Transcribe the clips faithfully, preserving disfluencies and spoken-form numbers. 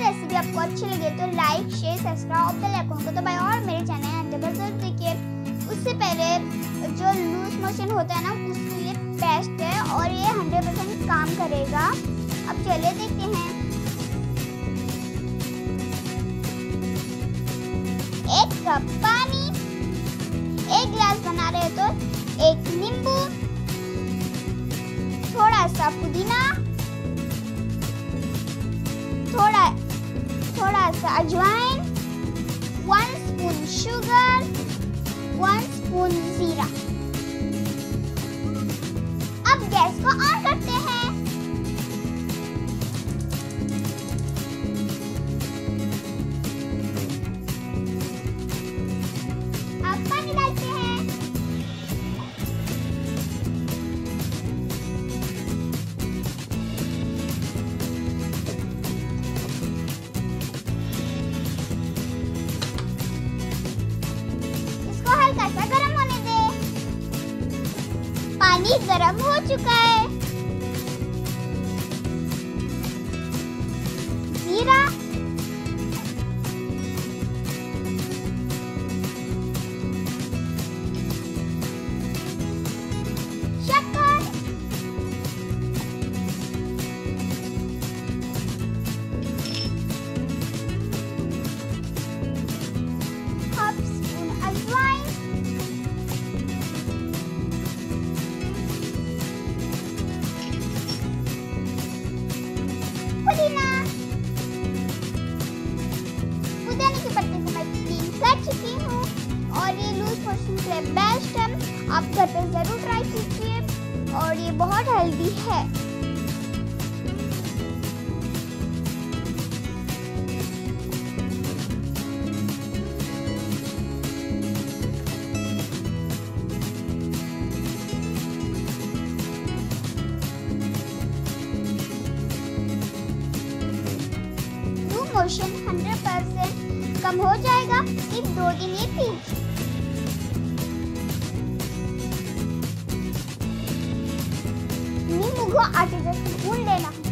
Recipe आपको अच्छी लगे तो लाइक शेयर सब्सक्राइब और बेल आइकन को दबाएं और मेरे चैनल डबल जरूर देखिए। उससे पहले जो लूज मोशन होता है ना उसके लिए बेस्ट है और ये हंड्रेड परसेंट काम करेगा। अब चलिए देखते हैं। एक कप पानी, एक गिलास बना रहे तो एक नींबू, थोड़ा सा पुदीना, थोड़ा थोड़ा सा अजवाइन, one spoon sugar, one spoon jeera. अब गैस को ऑन करते हैं। अब पानी डालते हैं। हल्का सा गरम होने दे। पानी गरम हो चुका है। जीरा, शक्कर, हाफ स्पून अजवाइन, पुदीना, पुदीने के पत्ते को मैं क्लीन कर चुकी हूँ और ये लूज मोशन के लिए बेस्ट है। आप घर पे जरूर ट्राई कीजिए और ये बहुत हेल्दी है। मोशन हंड्रेड परसेंट कम हो जाएगा सिर्फ दो दिन ये पी। नींबू को आटे जैसे गूंद लेना है।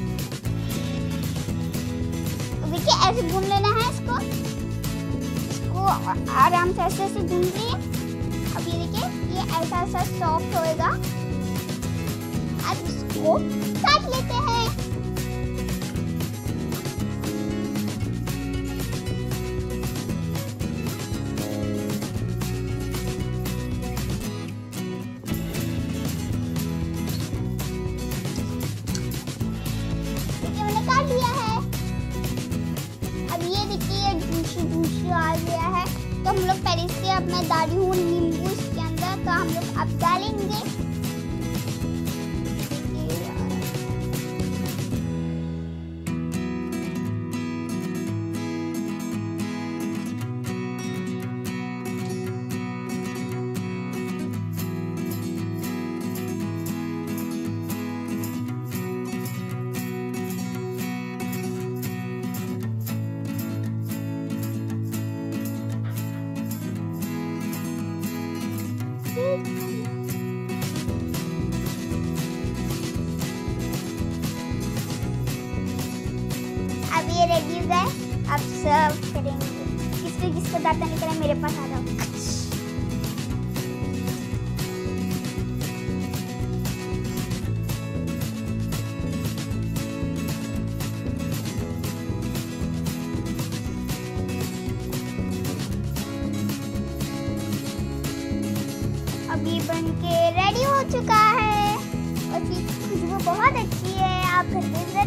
तो देखिए ऐसे गूंद लेना है इसको इसको आराम से ऐसे ऐसे गूंद लिए। अब ये देखिए ये ऐसा ऐसा सॉफ्ट होएगा। अब इसको काट लेते हैं। लिया है। अब ये देखिए जूसी जूसी आ गया है। तो हम लोग पहले से अब मैं डाली हूँ नींबू इसके अंदर, तो हम लोग अब डालेंगे। अब ये रेडी हो गए। अब सर्व करेंगे। किसको किसको दांत निकला है मेरे पास आ जाओ। अभी बन के रेडी हो चुका है और इसकी खुशबू बहुत अच्छी है। आप घर पे